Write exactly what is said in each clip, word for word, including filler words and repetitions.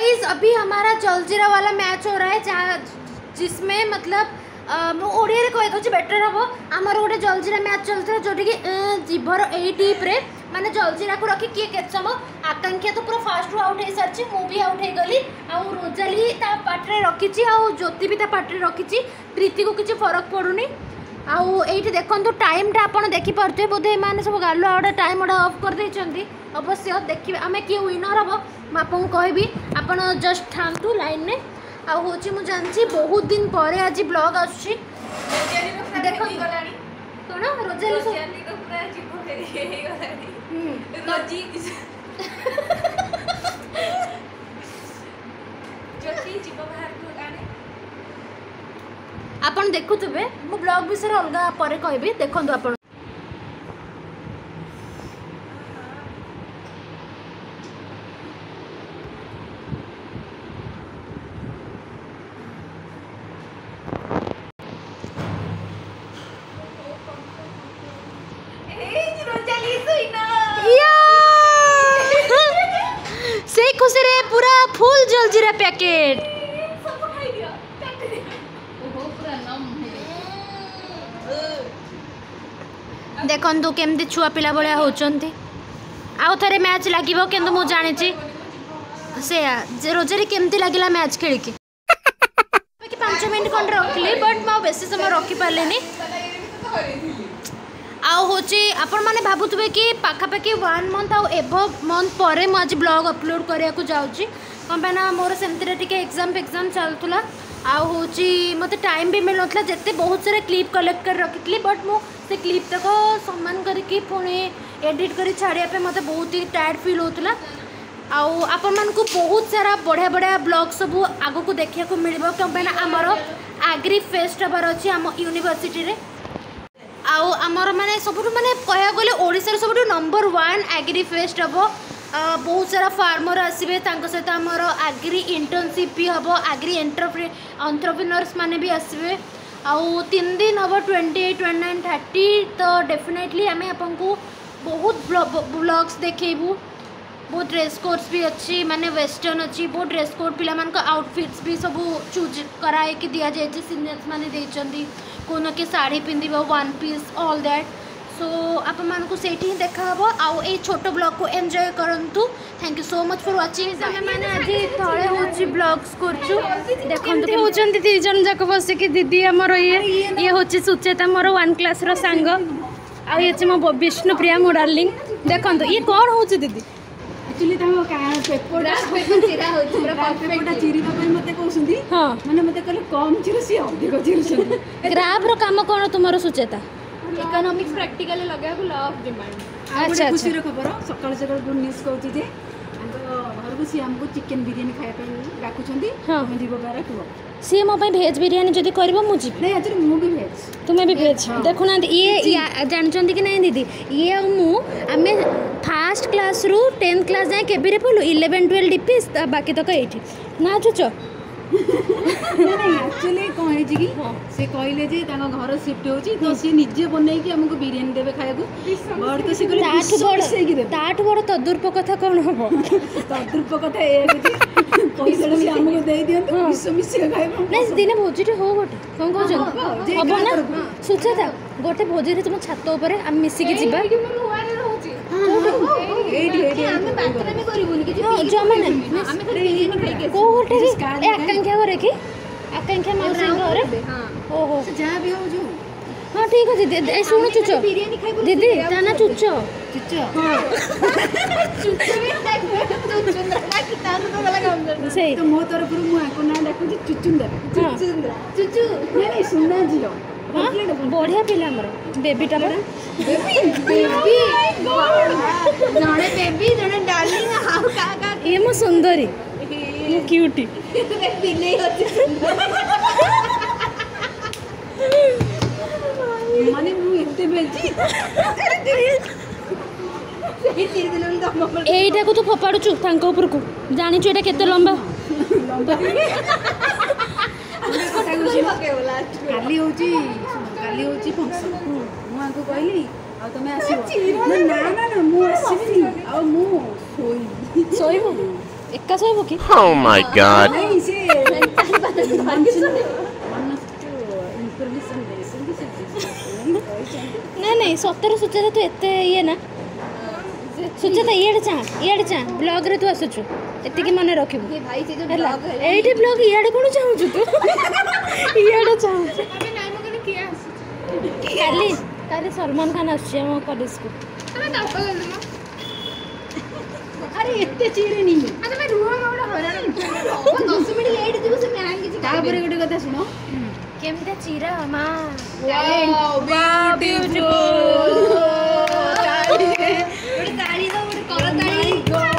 Guys अभी हमारा जलजीरा वाला मैच हो रहा है जहाँ जिसमें मतलब ओडिया रे कहि दउछि बेटर हबो हमर गोटे जलजीरा मैच चलता है जोटी कि जीभर ए टीप रे माने जलजीरा को रखी किए केत समय आकांक्षा तो पूरा फास्ट रु आउट हो सारछि मु भी आउट हो गली आ रोजाली ता पाटरे रखिछि आ ज्योति भी ता पाटरे रखिछि प्रीति को किछि फरक पडुनी आउ एठी देखंतु टाइम टा आपण देखि परते बोधे माने सब गालो आडा टाइम ओडा ऑफ कर दैछंती अवश्य देखि आमे कि विनर हबो म आपन कहबी आपण जस्ट थांतु लाइन ने आ होची मु जानछि बहुत दिन परे आज ब्लॉग आछी देखो गलानी कोन रोजाली रोजाली को पूरा जीव फेरी हे गलानी हम रोजी ज्योति जीव बाहर को आने आपण देखुथबे मु ब्लॉग विषय अलगा परे कहबी देखंतु आपण से खुशी रे पूरा फुल जलजीरा पैकेट सब खाई दिया ओहो पूरा नम है देखंतु केमती छुआ पिला बळिया होचंती आउ थरे मैच लागिबो केंतु मु जानि छि से रोजरी केमती लागिला मैच खेल के कि पाँच मिनिट कोन रखली बट म बेसी समय रखी पालेनी आउ होची आपण माने भाबुतबे कि पाखापाखि वन मंथ आउ एबव मंथ परे मु आज ब्लॉग अपलोड करिया को जाउची कंपना मोर सेमतिरे टिके एग्जाम एग्जाम चलतुला आउ होची मते टाइम भी मिल नथला जत्ते बहुत सारे क्लिप कलेक्ट कर रखितली बट मु से क्लिप तक सम्मान करके पुणी एडिट करी छाड़िया पे मते बहुत ही टायर्ड फील होतला आउ आपण मान को बहुत सारा बढ़िया बढ़िया ब्लॉग सब आगो को देखिया को मिलबो कंपना हमर एग्री फेस्ट हबार अछि हम यूनिवर्सिटी रे आउ आमर माने सब माने कह गले ओडिसा रे सब नंबर वन एग्री फेस्ट हम बहुत सारा फार्मर आसबे सहित आमर एग्री इंटर्नशिप भी हम एग्री एंटरप्रे एंटरप्रेन्योर्स माने भी आसबे आउ तीन दिन हम twenty eight twenty nine thirty तो डेफिनेटली आम आपको बहुत ब्लॉग्स देखेबू बहुत ड्रेस कोड्स भी अच्छी माने वेस्टर्न अच्छी बहुत ड्रेस कोड पिला मान को आउटफिट्स भी सब चूज कराए कि दिया जाए सीनियर्स माने देचंदी कोनो के साड़ी पिंदिबो one piece all that so आप मान को सेठी देखा हबो आउ ए छोटो ब्लॉग को एंजॉय करंतु thank you so much for watching हम माने आज थळे होची ब्लॉग्स करछु देखंतु होचंती तीन जन जाक बसे कि दीदी हमर ये ये होची सुचेता मोर वन क्लास रो संग आ ये छ मो विष्णुप्रिया मो डार्लिंग देखंतु ये कोन होची दीदी एक्चुअली तम का पेपरडा चिरा हो पूरा पेपरडा चिरी बापे मते कहउसंदी हां माने मते कहले कम चिरो सी अधिक चिरो ग्राफ रो काम कोन तुमरो सुचेता इकोनॉमिक्स प्रैक्टिकली लगा को लॉ ऑफ डिमांड अच्छा खुशी रो खबर सकाळ सकाळ गुड न्यूज़ कहउची जे घर को सी हमको चिकन बिरयानी खाया पे डाकुचंदी हम जीव बारा को सी मो पे भेज बिरयानी जदी करबो मु जी नहीं एक्चुअली मु भी भेज तुमे भी भेज देखो ना ये जानचंदी कि नहीं दीदी ये मु आमे फर्स्ट क्लास रु टेंथ क्लास जाए केबी रे पढलु इलेवन ट्वेल्व डिपिस बाकी तक एठी ना चुचो नहीं एक्चुअली कौन है जी की से कहले जे तांगा घर शिफ्ट होची तो से निजे बनै कि हमको बिरयानी देबे खायबो बड़ तो से कहले ताठ बड़ से की देबे ताठ बड़ तदुर्प कथा कोन हबो तदुर्प कथा ए पैसा भी हमको दे दियंत विश्व मिसी खायबो नहीं दिने भोजीटे हो गोटे कोन को जन हबो ना सुचेता गोटे भोजी रे तुम छातो ऊपर हम मिसी के जिबा एडी एडी हम बातरे में करिबोनी कि जो माने हम खाली बिरयानी खाइ के को होटे ए आकांक्षा करे कि आकांक्षा मौसी घरे हां ओहो जा भी हो जो हां ठीक है दीदी ए सुनो चुचो बिरयानी खाइबो दीदी ताना चुचो चुचो हां चुचो भी खाइबो चुचुंद्रा ना कि तानो तो वाला काम कर सही तो मो तरफ रु मु आको ना डाकू चुचुंद्रा चुचुंद्रा चुचु नहीं सुना जियो बढ़िया पिला हमर बेबी टा बेबी बेबी जणे बेबी जणे डार्लिंग हाउ का का ये मो सुंदरी मो क्यूटी बिले होती माने मु एते बेजी एटा को तो फपाडु छु तांको ऊपर को जानि छु एटा केते लंबा लंबा काली होची काली होची फंक्शन मु आको कहली आ तमे आसी ना ना ना मु आसीनी आ मु सोई सोई एका सोइबो कि Oh my god. नहीं से इन्फॉर्मेशन दे संगी से नहीं नहीं सतर सुचेता तू एते ये ना सुचेता इयाडे चा इयाडे चा ब्लॉग रे तू आसुछु एते की मन रखिबु ये भाई से जो ହେଲା ब्लॉग है एइटे ब्लॉग इयाडे कोन चाहू तू इयाडे चाहू अबे नाइ मो कने किया काली काली सलमान खान आछे हम कॉलेज को तमे दाप गलु न अरे एते चीरे नहीं आ तमे रुह गौडा हरान दस मिनिट लेट दिबो से मैं आंगे जी तापरे गोटे कथा सुनो केमते चिरा मा वाओ ब्यूटीफुल ताली गोटे ताली दो गोटे कर ताली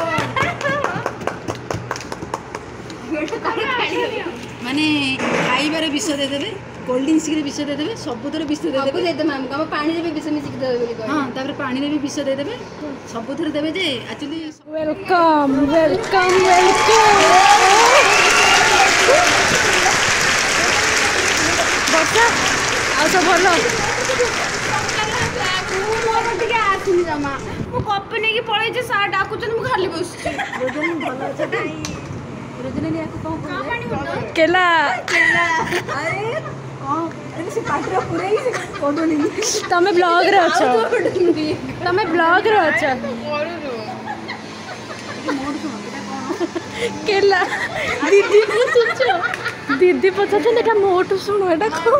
गोटे कर ताली माने खाइबार विष दे देबे कोल्ड ड्रिंक्स रे विष दे देबे सबुतर विष दे देबे दे देबे हमका पानी रे भी विष मिसिक दे देबे बोली हां तापर पानी रे भी विष दे देबे सबुतर देबे जे एक्चुअली वेलकम वेलकम वेलकम बच्चा आ सब भलो मोर टिके आसिनी जमा मो कप ने की पळै जे सा डाकुचन मु खाली बसछि रोजनी भलो छ नाही रोजनी ने को कौन पानी बोल केला केला अरे हां अरे से पात्र पूरे ही से कोडोनी तमे ब्लॉग रे अछ तमे ब्लॉग रे अछ केला दीदी पूछछ दीदी पूछछ एटा मोटू सुनो एटा को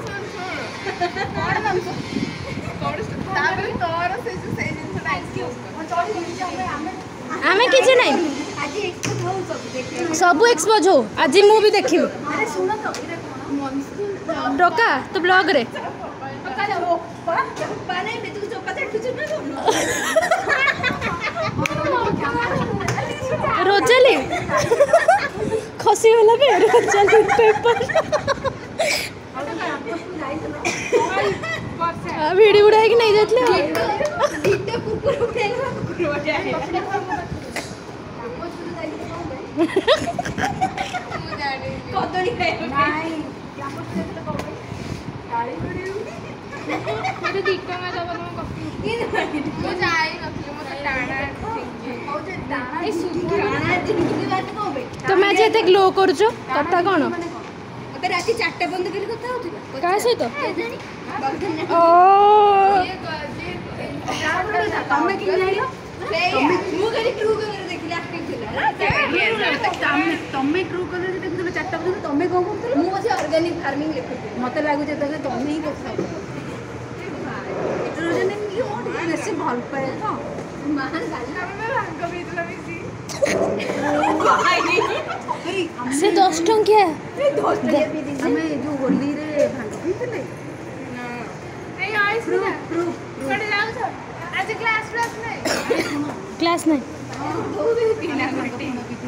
तापर तोर से से जिनसटा एक्सक्यूज आमे किछ नै आज एक्सपोज हो सब देखे सब एक्सपोज हो आज मु भी देखिबो अरे सुनो तो इरा कोन मॉन्स्टर डोका तो ब्लॉग रे पक्का जाओ पाने में तू चोका चटू चुना रोजली खसी वाला पे रोजली पेपर वीडियो उड़ा कि नहीं जातले दीटे कुकुर उठेला कुकुर बजा है कदड़ी खाए नहीं कैंपस से तो कहो गाड़ी गाड़ी मते दीटा में दबा तुम कॉफी ये नहीं मो जाई नथि मो टाणा हो जे दाना ए सुखी दाना जिंदगी की बात को बे तो मैं जेते ग्लो करछो कथा कोन मते राती चारटा बंद करी कथा होतिबा का सहित ओ ये गजे तमे कि नाइलो मु करी ट्रू कलर देखिले एक्टिव थिला तमे तमे ट्रू कलर देखिले चारटा बंद तमे कोन करथले मु बसे ऑर्गेनिक फार्मिंग लिखुते मते लागु जे तमे तमे ही करथाउ इट्रोजन की ओड बेसी भल पाए तो महान गाली में भांग बीतला मिसी से दस टंकिया हमें जो होली रे भांग पीतले नहीं आई सुना प्रूफ कड़े जाऊ छ आज क्लास क्लास नहीं क्लास नहीं हो भी पीना घंटे